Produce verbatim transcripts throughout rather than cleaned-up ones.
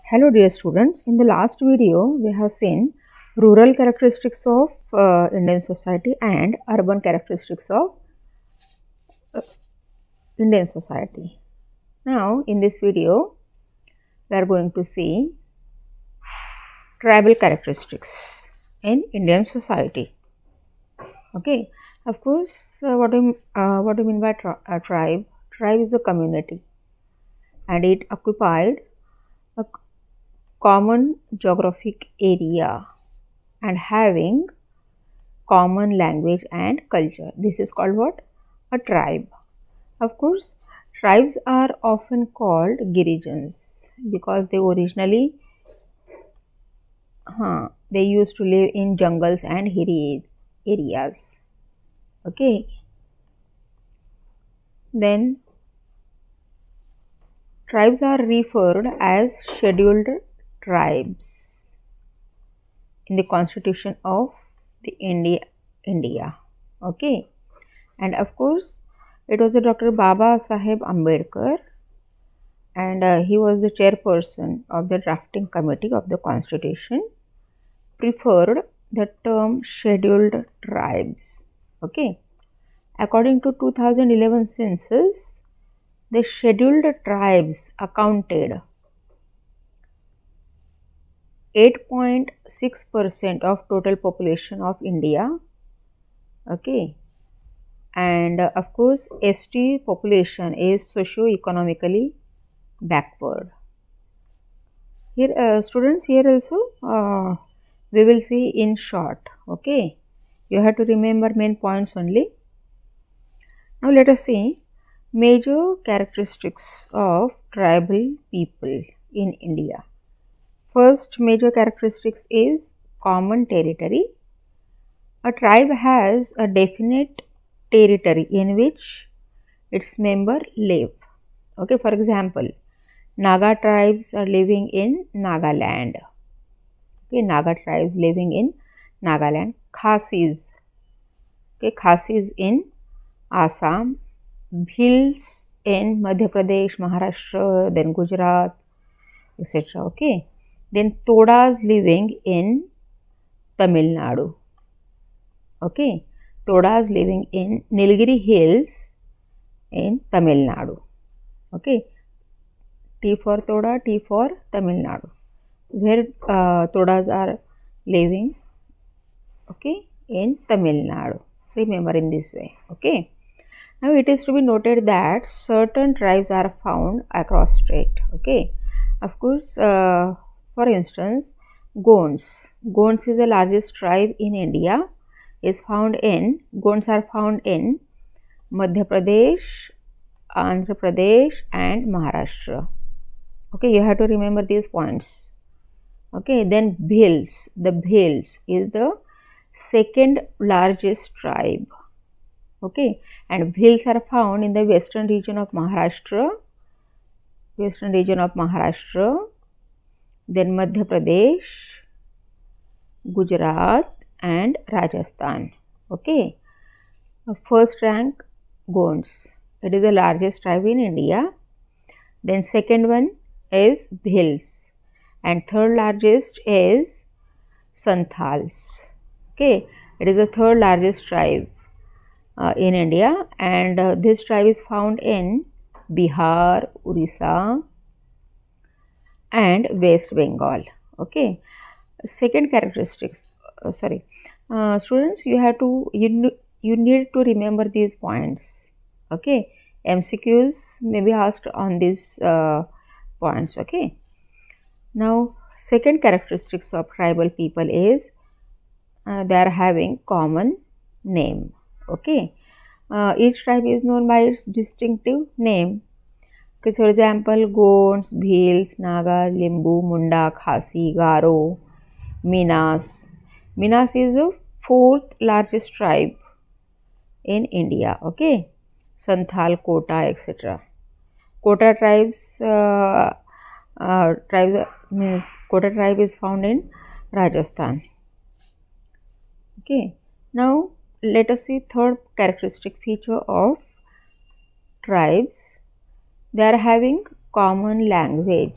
Hello dear students, in the last video we have seen rural characteristics of uh, Indian society and urban characteristics of uh, Indian society. Now in this video we are going to see tribal characteristics in Indian society. Okay, of course uh, what, do you, uh, what do you mean by tri uh, tribe? Tribe is a community and it occupied a common geographic area and having common language and culture. This is called what? A tribe. Of course, tribes are often called Girijans because they originally huh, they used to live in jungles and hilly areas. Okay. Then tribes are referred as scheduled tribes in the constitution of the India India. Okay, and of course it was the Doctor Baba Saheb Ambedkar and uh, he was the chairperson of the drafting committee of the constitution, preferred the term scheduled tribes. Okay, according to two thousand eleven census, the scheduled tribes accounted eight point six percent of total population of India. Okay, and uh, of course S T population is socio-economically backward. Here uh, students, here also uh, we will see in short. Okay, you have to remember main points only. Now let us see major characteristics of tribal people in India. First major characteristics is common territory. A tribe has a definite territory in which its members live. Okay, for example, Naga tribes are living in Nagaland. Okay, Naga tribes living in Nagaland. Khasis, okay, Khasis in Assam. Bhils in Madhya Pradesh, Maharashtra, then Gujarat, et cetera. Okay. Then Todas living in Tamil Nadu. Okay. Todas living in Nilgiri Hills in Tamil Nadu. Okay. T for Toda, T for Tamil Nadu. Where uh, Todas are living, okay, in Tamil Nadu. Remember in this way. Okay. Now it is to be noted that certain tribes are found across state. Okay. Of course, uh, for instance, Gonds. Gonds is the largest tribe in India. Is found in Gonds are found in Madhya Pradesh, Andhra Pradesh, and Maharashtra. Okay, you have to remember these points. Okay, then Bhils. The Bhils is the second largest tribe. Okay, and Bhils are found in the western region of Maharashtra, western region of Maharashtra, then Madhya Pradesh, Gujarat, and Rajasthan. Okay, first rank Gonds. It is the largest tribe in India. Then second one is Bhils, and third largest is Santhals. Okay, it is the third largest tribe uh, in India, and uh, this tribe is found in Bihar, Orissa, and West Bengal. Okay, second characteristics. Uh, sorry, uh, students, you have to you you need to remember these points. Okay, M C Qs may be asked on these uh, points. Okay, now second characteristics of tribal people is uh, they are having common name. Okay, uh, each tribe is known by its distinctive name. Okay, for example, Gonds, Bhils, Naga, Limbu, Munda, Khasi, Garo, Minas. Minas is the fourth largest tribe in India. Okay, Santhal, Kota, et cetera. Kota tribes, uh, uh, tribes means Kota tribe is found in Rajasthan. Okay, now let us see third characteristic feature of tribes. They are having common language.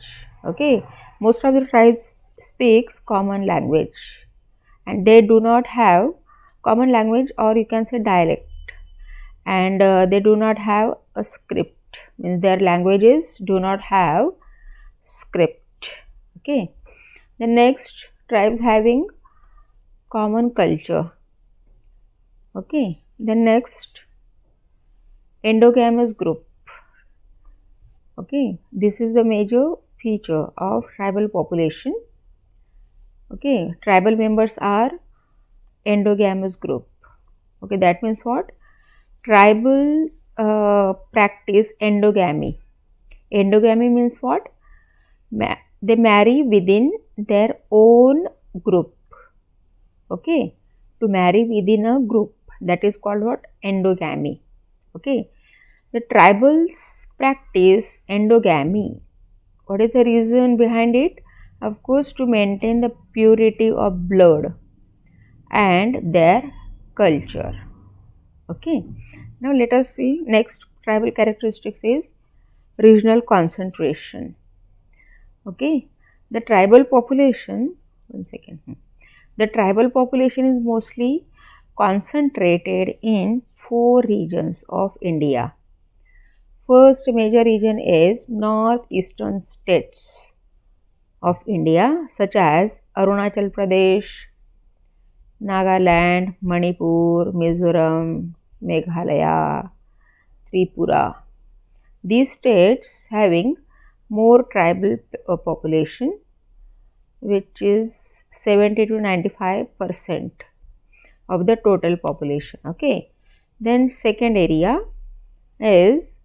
Okay, most of the tribes speaks common language, and they do not have common language, or you can say dialect, and uh, they do not have a script, means their languages do not have script. Okay, the next, tribes having common culture. Okay, the next, endogamous group. Okay, this is the major feature of tribal population. Okay, tribal members are endogamous group. Okay, that means what? Tribals uh, practice endogamy. Endogamy means what? Ma they marry within their own group. Okay, to marry within a group, that is called what? Endogamy. Okay, the tribals practice endogamy. What is the reason behind it? Of course, to maintain the purity of blood and their culture. Okay, now let us see next tribal characteristics is regional concentration. Okay, the tribal population, one second, the tribal population is mostly concentrated in four regions of India. First major region is northeastern states of India, such as Arunachal Pradesh, Nagaland, Manipur, Mizoram, Meghalaya, Tripura. These states having more tribal population, which is seventy to ninety-five percent of the total population. Okay, then second area is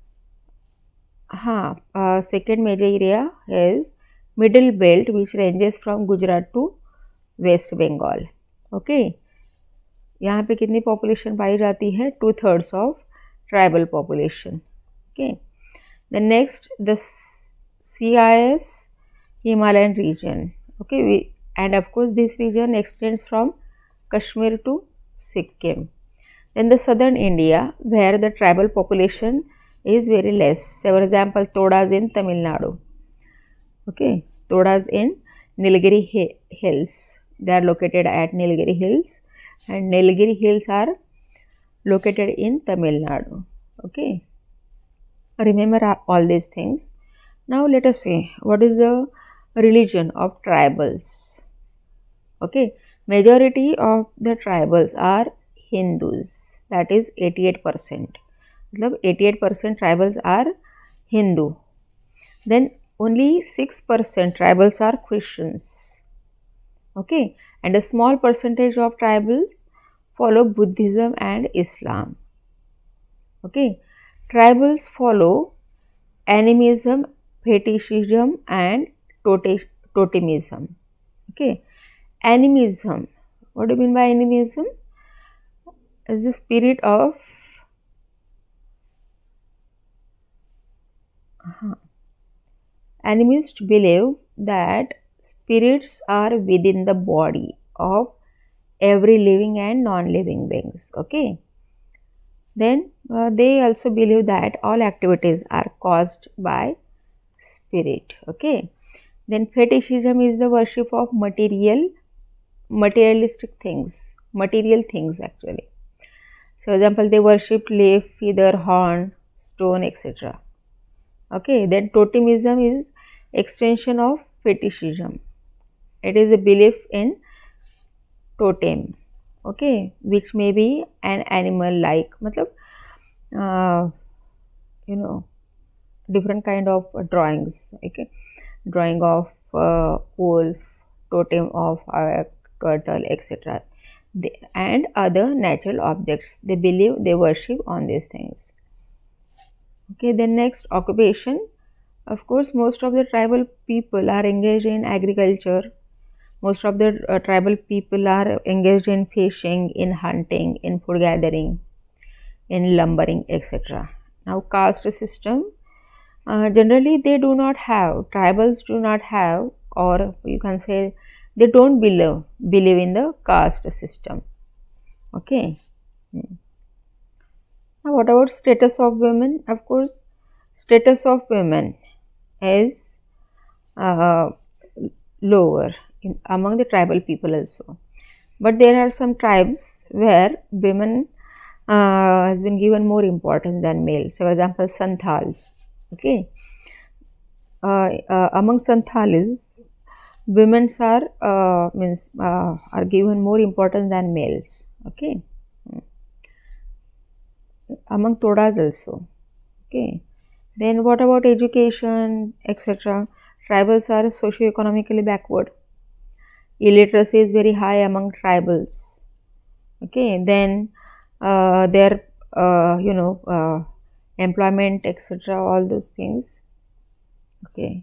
huh, uh, second major area is middle belt, which ranges from Gujarat to West Bengal. Okay, यहाँ पे कितनी population पाई जाती है? Two thirds of tribal population. Okay, the next, the C I S Himalayan region. Okay, we, and of course this region extends from Kashmir to Sikkim. Then the southern India, where the tribal population is very less. For example, Todas in Tamil Nadu. Okay, Todas in Nilgiri Hills. They are located at Nilgiri Hills, and Nilgiri Hills are located in Tamil Nadu. Okay, remember all these things. Now let us see what is the religion of tribals. Okay, majority of the tribals are Hindus, that is eighty-eight percent. eighty-eight percent tribals are Hindu. Then only six percent tribals are Christians. Okay, and a small percentage of tribals follow Buddhism and Islam. Okay, tribals follow animism, fetishism and totemism. Okay, animism. What do you mean by animism? Is the spirit of uh, animists believe that spirits are within the body of every living and non-living beings. Okay, then uh, they also believe that all activities are caused by spirit. Okay, then fetishism is the worship of material materialistic things, material things actually. So, for example, they worship leaf, feather, horn, stone, et cetera. Okay, then totemism is extension of fetishism. It is a belief in totem. Okay, which may be an animal like, matlab, uh, you know, different kind of drawings. Okay, drawing of uh, wolf, totem of uh, turtle, et cetera. And other natural objects. They believe, they worship on these things. Okay, then next, occupation. Of course, most of the tribal people are engaged in agriculture. Most of the uh, tribal people are engaged in fishing, in hunting, in food gathering, in lumbering, et cetera. Now, caste system. Uh, generally, they do not have, tribals do not have, or you can say they don't believe, believe in the caste system. Okay. Hmm. Now, what about status of women? Of course, status of women is uh, lower in, among the tribal people also. But there are some tribes where women uh, has been given more importance than males. For example, Santals. Okay, uh, uh, among Santalis, women are uh, means uh, are given more importance than males. Okay, among Todas also. Okay, then what about education, et cetera? Tribals are socio-economically backward. Illiteracy is very high among tribals. Okay, then uh, their uh, you know uh, employment, et cetera. All those things. Okay.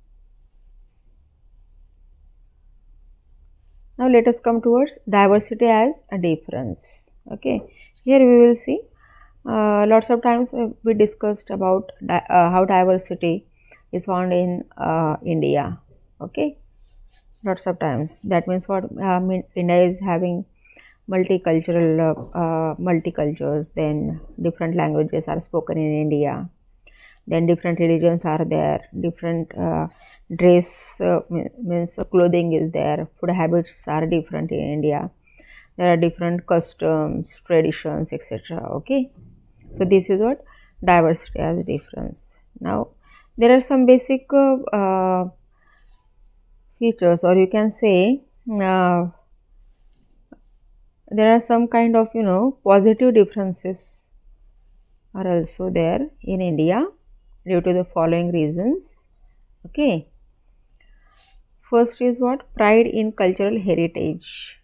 Now let us come towards diversity as a difference. Okay, here we will see uh, lots of times uh, we discussed about di uh, how diversity is found in uh, India. Okay, lots of times. That means what uh, mean India is having multicultural, uh, uh, multicultures. Then different languages are spoken in India. Then different religions are there, different uh, dress uh, means clothing is there, food habits are different in India, there are different customs, traditions, et cetera. Okay, so this is what diversity as difference. Now there are some basic uh, uh, features, or you can say uh, there are some kind of you know positive differences are also there in India due to the following reasons. Okay, first is what? Pride in cultural heritage.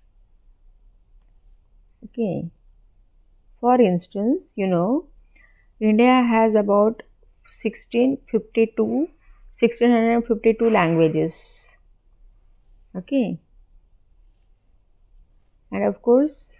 Okay, for instance, you know India has about sixteen fifty-two sixteen fifty-two languages. Okay, and of course,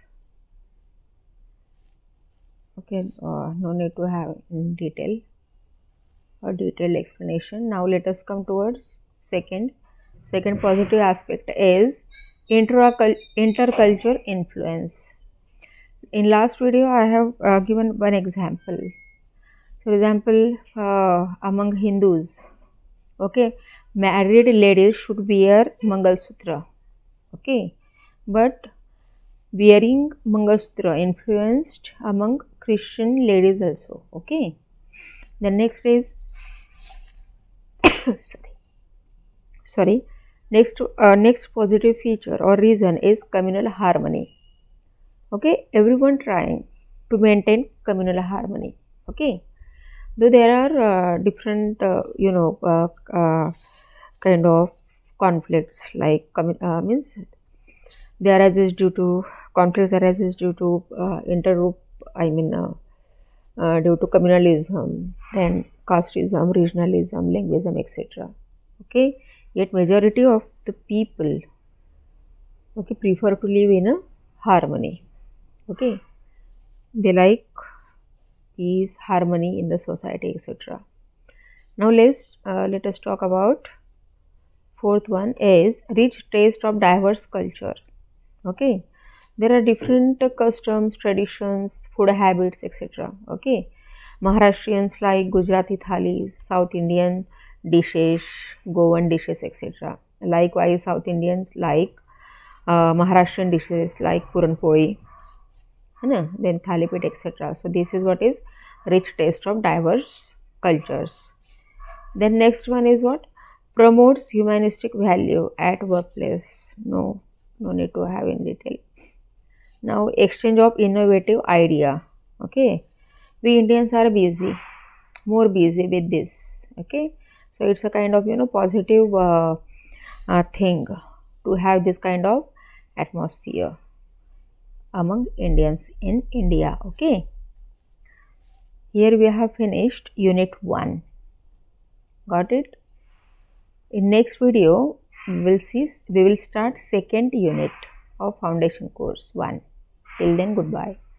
okay, uh, no need to have in detail or detailed explanation. Now let us come towards second second positive aspect is interculture influence. In last video I have uh, given one example. For example, uh, among Hindus, okay, married ladies should wear Mangal Sutra. Okay, but wearing Mangal Sutra influenced among Christian ladies also. Okay, the next is sorry sorry next uh, next positive feature or reason is communal harmony. Okay, everyone trying to maintain communal harmony. Okay, though there are uh, different uh, you know uh, uh, kind of conflicts, like uh, means they arises due to conflicts arises due to uh, intergroup, I mean uh, uh, due to communalism, then casteism, regionalism, linguism, et cetera. Okay, yet majority of the people, okay, prefer to live in a harmony. Okay, they like peace, harmony in the society, et cetera. Now let's uh, let us talk about fourth one is rich taste of diverse culture. Okay, there are different uh, customs, traditions, food habits, et cetera. Okay, Maharashtrians like Gujarati thali, South Indian dishes, Goan dishes, et cetera. Likewise, South Indians like uh, Maharashtrian dishes like Puran Poli, then Thalipit, et cetera. So this is what is rich taste of diverse cultures. Then next one is what? Promotes humanistic value at workplace. No, no need to have in detail. Now exchange of innovative idea. Okay, we Indians are busy, more busy with this. Okay, so it's a kind of you know positive uh, uh, thing to have this kind of atmosphere among Indians in India. Okay, here we have finished unit one. Got it? In next video we will see we will start second unit of foundation course one. Till then, goodbye.